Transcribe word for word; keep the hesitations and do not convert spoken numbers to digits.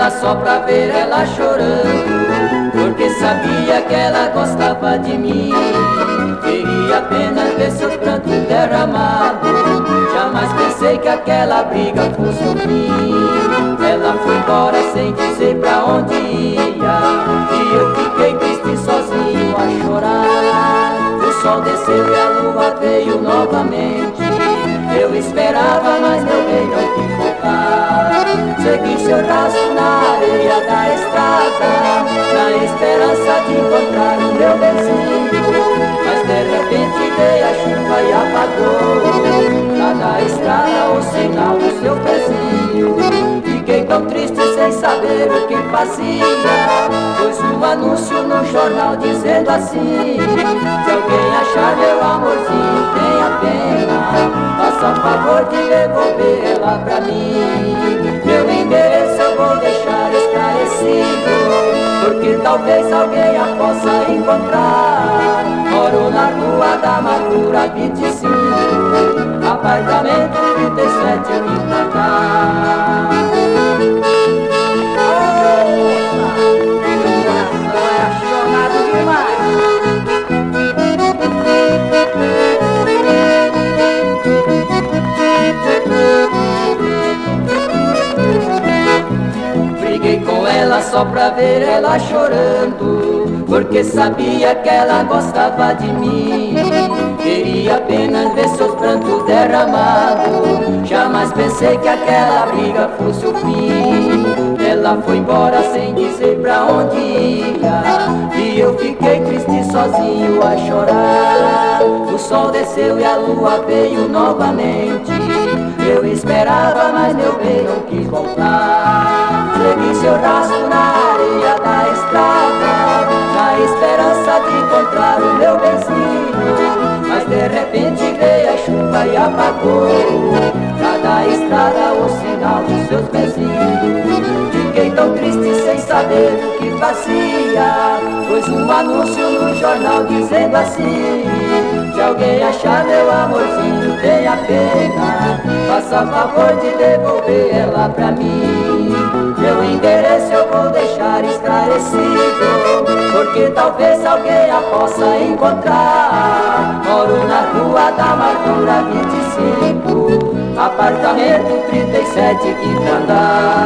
ela só pra ver ela chorando, porque sabia que ela gostava de mim. Queria apenas ver seus prantos derramados, jamais pensei que aquela briga fosse o fim. Ela foi embora sem dizer pra onde ia, e eu fiquei triste sozinho a chorar. O sol desceu e a lua veio novamente, eu esperava, mas meu bem não quis voltar. Segui seu rastro na areia da estrada, na esperança de encontrar o meu benzinho. Mas de repente veio a chuva e apagou lá da estrada o sinal do seu pezinho. Fiquei tão triste sem saber o que fazia, pôs um anúncio no jornal dizendo assim: se alguém achar meu amorzinho, tenha pena, faça o favor de devolver ela pra mim. Meu endereço eu vou deixar esclarecido, porque talvez alguém a possa encontrar. Moro na rua da Amargura vinte e cinco, apartamento trinta e sete, eu vim pra cá. Briguei com ela só pra ver ela chorando, porque sabia que ela gostava de mim. Queria apenas ver seus prantos derramados, jamais pensei que aquela briga fosse o fim. Ela foi embora sem dizer pra onde ia, e eu fiquei triste sozinho a chorar. O sol desceu e a lua veio novamente, eu esperava, mas meu bem não quis voltar. Segui seu rastro na areia da estrada, na esperança de encontrar o meu benzinho. Mas de repente veio a chuva e apagou lá da estrada o sinal dos seus pezinhos. Fiquei tão triste sem saber o que fazia, pôs um anúncio no jornal dizendo assim: se alguém achar meu amorzinho, tenha pena, faça o favor de devolver ela pra mim. Meu endereço eu vou deixar esclarecido, porque talvez alguém a possa encontrar. Moro na rua da Amargura vinte e cinco, apartamento trinta e sete, quinto andar.